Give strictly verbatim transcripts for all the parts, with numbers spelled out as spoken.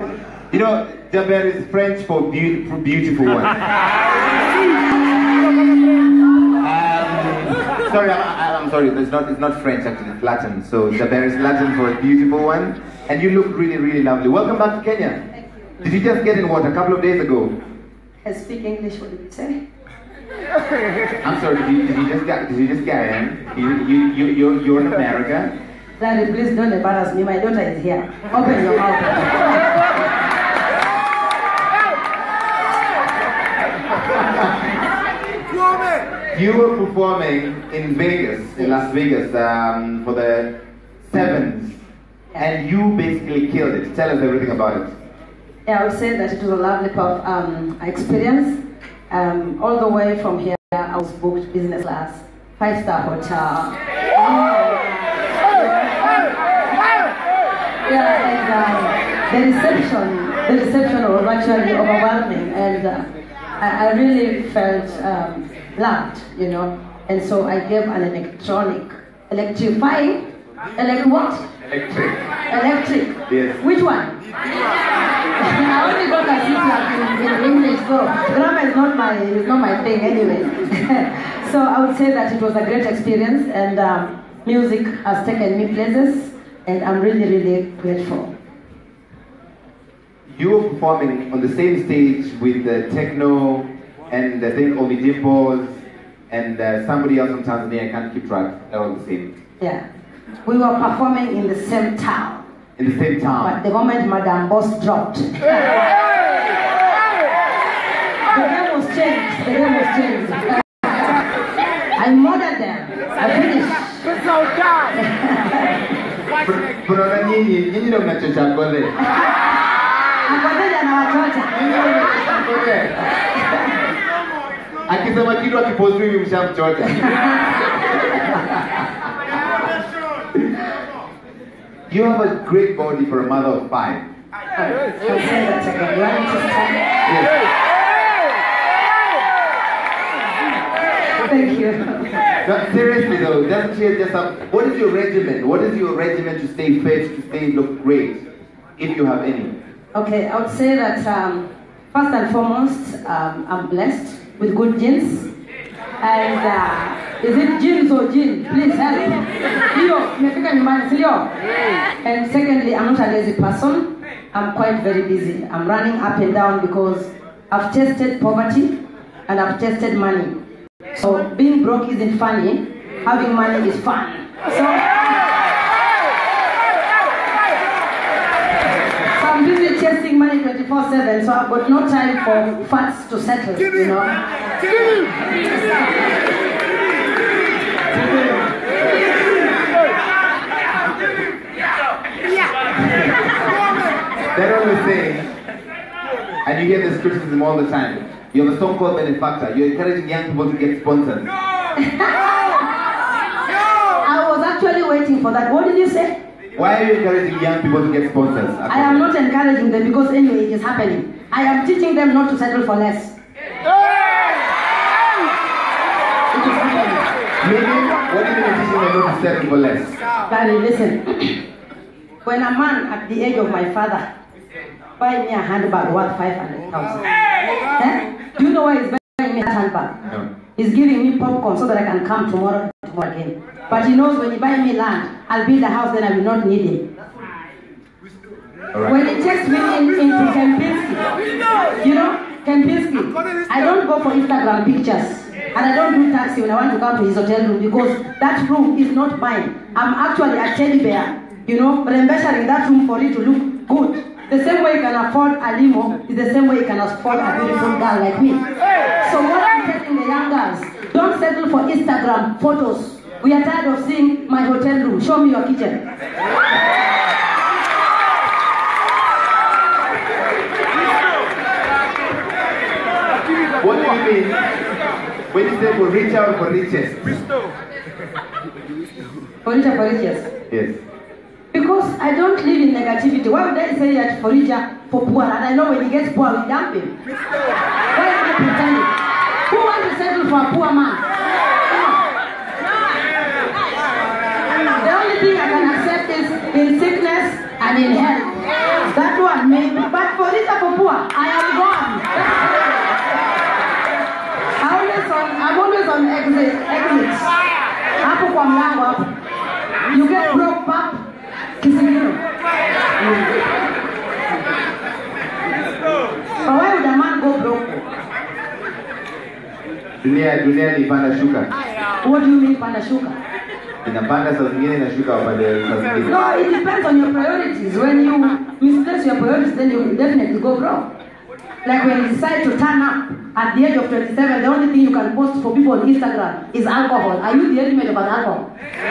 You know, Jaber is French for be for beautiful one. um, sorry, I'm, I'm sorry. It's not. It's not French actually. It's Latin. So Jaber is Latin for a beautiful one, and you look really, really lovely. Welcome back to Kenya. Thank you. Did you just get in what a couple of days ago? I speak English. What did you say? I'm sorry. Did you, did you just get? Did you just get in? You, you, you, you're, you're in America. Daddy, please don't embarrass me. My daughter is here. Open your mouth. You were performing in Vegas, in Las Vegas, um, for the Sevens, and you basically killed it. Tell us everything about it. Yeah, I would say that it was a lovely um, experience. Um, all the way from here, I was booked business class, five-star hotel. Yeah, and um, the reception, the reception was actually overwhelming, and uh, I, I really felt um, loved, you know. And so I gave an electronic, electrifying, elect what? Electric. Electric. Yes. Which one? I only got a C in, in English, so grammar is not my is not my thing anyway. So I would say that it was a great experience, and um, music has taken me places. And I'm really, really grateful. You were performing on the same stage with the techno and I think Omi Dimples and uh, somebody else from Tanzania. I can't keep track. They're all the same. Yeah. We were performing in the same town. In the same town. But the moment Madame Boss dropped, the game was changed. The game was changed. I murdered them. I finished. Pero na nyinyi, nyinyi ndio mnachocha Akothee. Akothee anawachocha. Akisema kitu akipozui hivi mshamchocha. You have a great body for a mother of five. I'll say that again. You want me to stand? Yes. Thank you. No, seriously though, doesn't she just have, what is your regimen? What is your regimen to stay fit, to stay look great, if you have any? Okay, I would say that um, first and foremost, um, I'm blessed with good genes. And uh, is it genes or gene? Please help. And secondly, I'm not a lazy person. I'm quite very busy. I'm running up and down because I've tested poverty and I've tested money. So being broke isn't funny, having money is fun. So, so I'm busy chasing money twenty-four seven, so I've got no time for fats to settle, you know. They're always saying, and you hear this criticism all the time, you have a song called Benefactor. You're encouraging young people to get sponsored. No! No! I was actually waiting for that. What did you say? Why are you encouraging young people to get sponsors? I am not encouraging them because anyway it is happening. I am teaching them not to settle for less. It is happening. Meaning, what do you mean you're teaching them not to settle for less? Barry, listen. When a man at the age of my father buy me a handbag worth five hundred thousand. Eh? Do you know why he's buying me that handbag? No. He's giving me popcorn so that I can come tomorrow, tomorrow again. But he knows when he buys me land, I'll build a house, then I will not need him. Right. When he takes me in, into Kempinski, you know, Kempinski, I don't go for Instagram pictures. And I don't do taxi when I want to come to his hotel room because that room is not mine. I'm actually a teddy bear, you know, but I'm measuring that room for it to look good. The same way you can afford a limo is the same way you can afford a beautiful girl like me. So what I'm telling the young girls, don't settle for Instagram photos. We are tired of seeing my hotel room. Show me your kitchen. What do you mean when you say for richer or for richest? For richer, for richest. Yes. Because I don't live in negativity. Why would I say that for richer, for poor? And I know when he gets poor, we dump him. Why am I pretending? Who wants to settle for a poor man? The only thing I can accept is in sickness and in health. That one may be bad. poor. I am gone. I'm always on, I'm always on exit. exit. Hapo kwa mlango hapo. You get broke back. Kisigino. But why would a man go broke? Dunia, dunia ni panda shuka. What do you mean panda shuka? Inapanda saa zingine na shuka upande saa zingine. No, it depends on your priorities. When you misplace your priorities, then you will definitely go wrong. Like when you decide to turn up at the age of twenty-seven, the only thing you can post for people on Instagram is alcohol. Are you the ultimate about alcohol?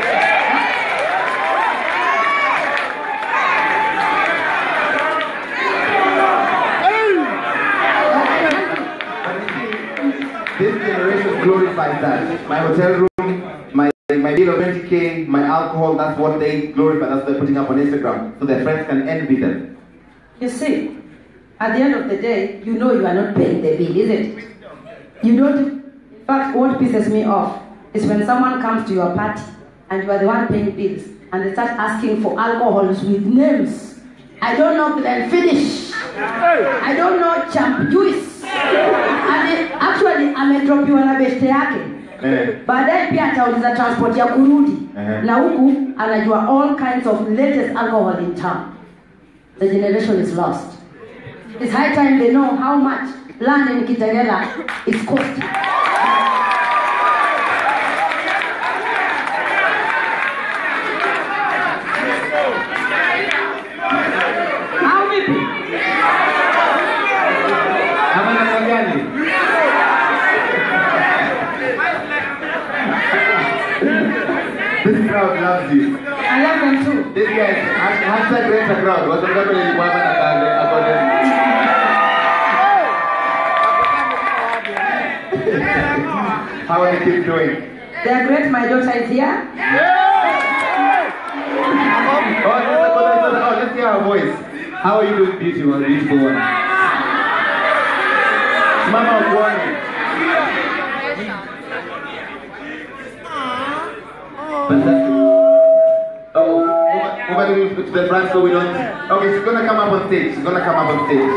This generation glorifies that. My hotel room, my my bill of twenty K, my alcohol, that's what they glorify, that's what they're putting up on Instagram, so their friends can envy them. You see, at the end of the day, you know you are not paying the bill, isn't it? You don't, in fact, what pisses me off is when someone comes to your party and you are the one paying bills and they start asking for alcohols with names. I don't know Glenfiddich. I don't know Champ Juice. And it, actually, amedropiwa na beshte yake. Baadaye pia atauliza transport ya kurudi. Na huku anajua all kinds of latest alcohol in town. The generation is lost. It's high time they know how much land in Kitengela is costing. How many? This crowd loves you. I love them too. This guy, hashtag rent a crowd. What's the problem with women Akothee? How are the kids doing? They are great. My daughter is here. Yeah. Oh, let's hear her voice. How are you doing, beautiful, beautiful one? Mama of one. Oh, over to the front so we don't. Okay, she's gonna come up on stage. She's gonna come up on stage.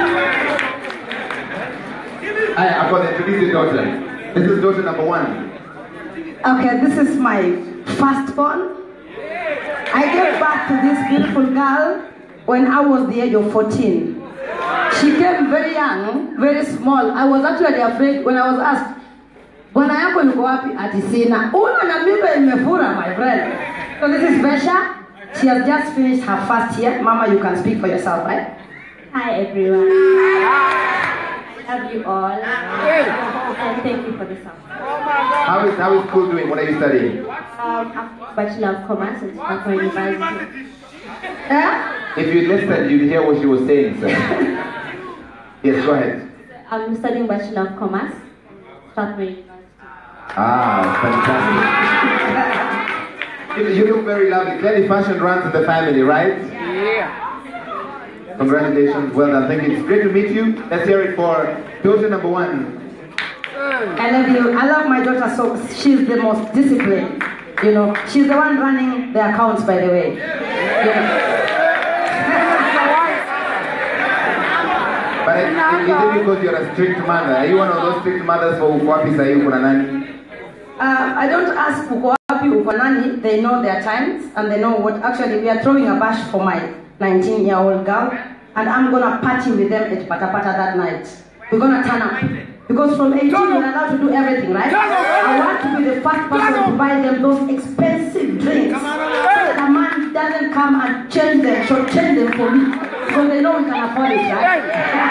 Hi, I've got to introduce your daughter. This is daughter number one. Okay, this is my firstborn. I gave birth to this beautiful girl when I was the age of fourteen. She came very young, very small. I was actually afraid when I was asked, "Bwana yako yuko wapi?" Ati sina. Una na mimba imefura, my friend. So this is Besha. She has just finished her first year. Mama, you can speak for yourself, right? Hi everyone. Love you all. And thank you for the song. How is how is school doing? What are you studying? Um, Bachelor of Commerce at Akothee University. Yeah? If you listened, you'd hear what she was saying, sir. Yes, go ahead. I'm studying Bachelor of Commerce at Akothee University. Ah, fantastic. you, you look very lovely. Clearly fashion runs in the family, right? Yeah. Congratulations, well done. Thank you. It's great to meet you. Let's hear it for daughter number one. I love you. I love my daughter so she's the most disciplined. You know, she's the one running the accounts, by the way. You know. But is, is it because you're a strict mother? Are you one of those strict mothers for Ukwapi Sahi Ukunanani? Uh, I don't ask Ukwapi Ukunani. They know their times and they know what. Actually, we are throwing a bash for my nineteen-year-old girl, and I'm gonna party with them at Patapata that night. We're gonna turn up. Because from eighteen, you're allowed to do everything, right? I want to be the first person to buy them those expensive drinks. So that a man doesn't come and change them, so change them for me. Because they know we can afford it, right?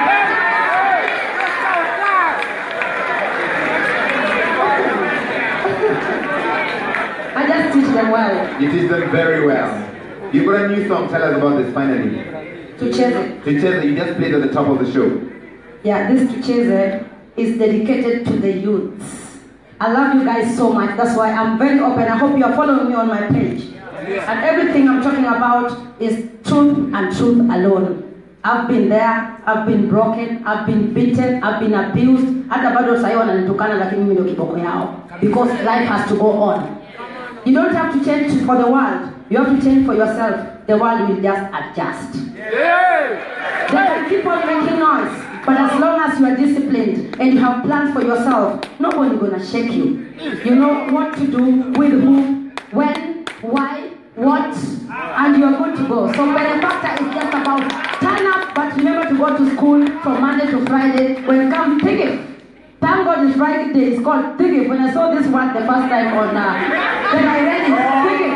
I just teach them well. You teach them very well. You got a new song, tell us about this finally. Tucheze. Tucheze, you just played at the top of the show. Yeah, this Tucheze is dedicated to the youths. I love you guys so much. That's why I'm very open. I hope you are following me on my page. And everything I'm talking about is truth and truth alone. I've been there, I've been broken, I've been beaten, I've been abused. Hata bado sahi wananitukana lakini mimi ndio kiboko yao. Because life has to go on. You don't have to change for the world. You have to change for yourself. The world will just adjust. They can keep on making noise. But as long as you are disciplined and you have plans for yourself, nobody gonna shake you. You know what to do, with who, when, why, what, and you are good to go. So benefactor is just about turn up, but remember to go to school from Monday to Friday. When it comes, take it. Thank God it's Friday day. It's called Tigif. When I saw this word the first time on, uh, then I read it. Tigif.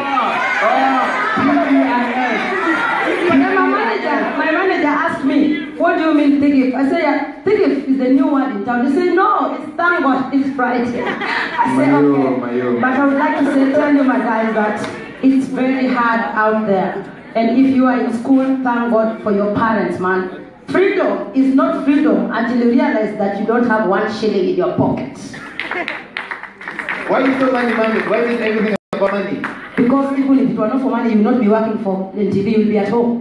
And then my manager, my manager asked me, "What do you mean Tigif?" I said, yeah, Tigif is the new word in town. He said, "No, it's thank God it's Friday." I said, "Okay." But I would like to say, tell you, my guys, that it's very hard out there. And if you are in school, thank God for your parents, man. Freedom is not freedom until you realize that you don't have one shilling in your pocket. Why are you so money minded? Why is everything about money? Because even if it were not for money, you will not be working for N T V, you will be at home.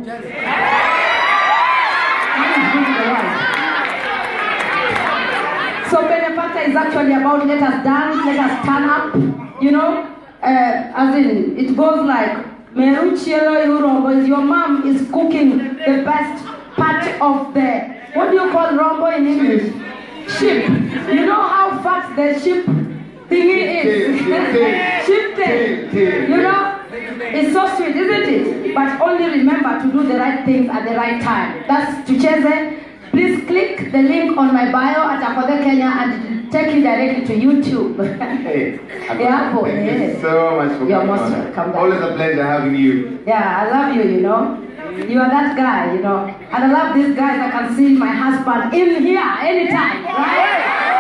So benefactor is actually about let us dance, let us turn up, you know, uh, as in, it goes like, is your mom is cooking the best part of the, what do you call rombo in English? Sheep. You know how fat the sheep thingy is? Sheep tail. You know? It's so sweet, isn't it? But only remember to do the right things at the right time. That's Tucheze. Please click the link on my bio at Akothee Kenya and take you directly to YouTube. Hey, yeah, thank yes. you so much for You're coming most on. welcome. Always a pleasure having you. Yeah, I love you, you know. You are that guy, you know. And I love these guys that can see my husband in here anytime, right?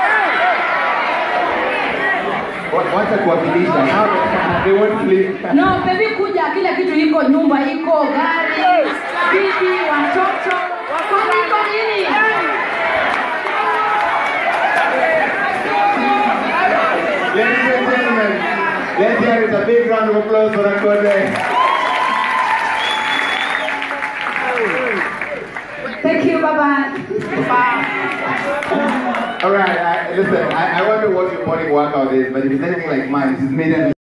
What's a kuwakilisha? They won't sleep. No, baby kuja, kila kitu iko, nyumba iko, gari, bibi, watoto, kwani iko nini? Ladies and gentlemen, let's hear it, a big round of applause for Akothee. Thank you, bye-bye. All right, I, listen, I, I wonder what your morning workout is, but if it's anything like mine, this is made